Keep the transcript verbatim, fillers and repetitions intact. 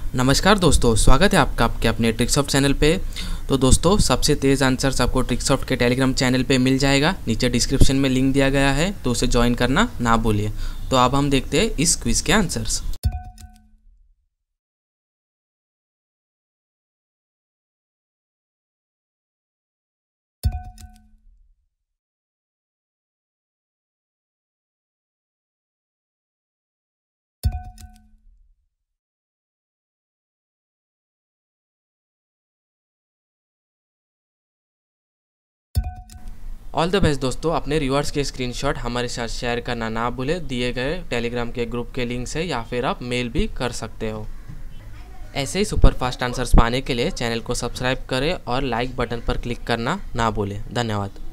नमस्कार दोस्तों, स्वागत है आपका आपके अपने ट्रिक्सॉफ्ट चैनल पे। तो दोस्तों, सबसे तेज़ आंसर्स आपको ट्रिक्सॉफ्ट के टेलीग्राम चैनल पे मिल जाएगा। नीचे डिस्क्रिप्शन में लिंक दिया गया है, तो उसे ज्वाइन करना ना भूलिए। तो अब हम देखते हैं इस क्विज़ के आंसर्स। ऑल द बेस्ट दोस्तों। अपने रिवॉर्ड्स के स्क्रीनशॉट हमारे साथ शेयर करना ना भूले। दिए गए टेलीग्राम के ग्रुप के लिंक से, या फिर आप मेल भी कर सकते हो। ऐसे ही सुपर फास्ट आंसर्स पाने के लिए चैनल को सब्सक्राइब करें और लाइक बटन पर क्लिक करना ना भूलें। धन्यवाद।